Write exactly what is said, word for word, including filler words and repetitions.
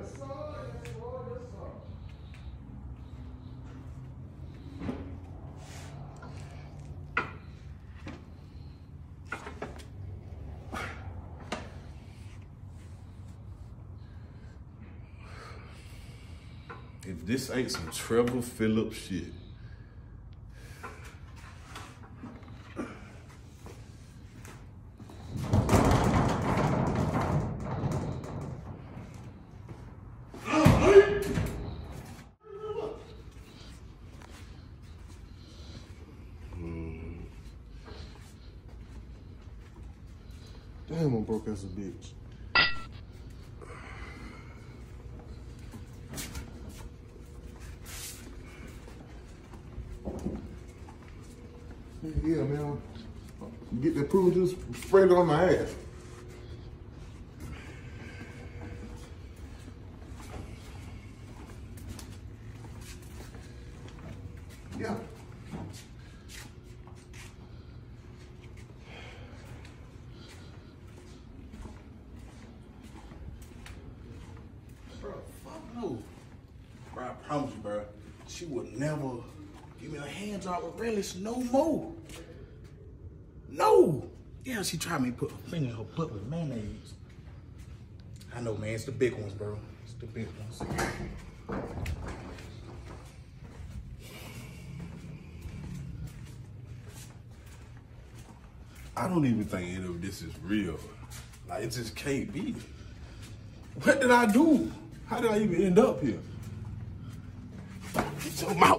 If this ain't some Trevor Phillips shit. Damn, I'm broke as a bitch. Yeah, man. Get that proof juice sprayed on my ass. Yeah. Bro, fuck no. Bro, I promise you, bro. She would never give me a hand job with relish no more. No! Yeah, she tried me to put her finger in her butt with mayonnaise. I know, man. It's the big ones, bro. It's the big ones. I don't even think any of this is real. Like, it just can't be. What did I do? How did I even end up here? Get your mouth.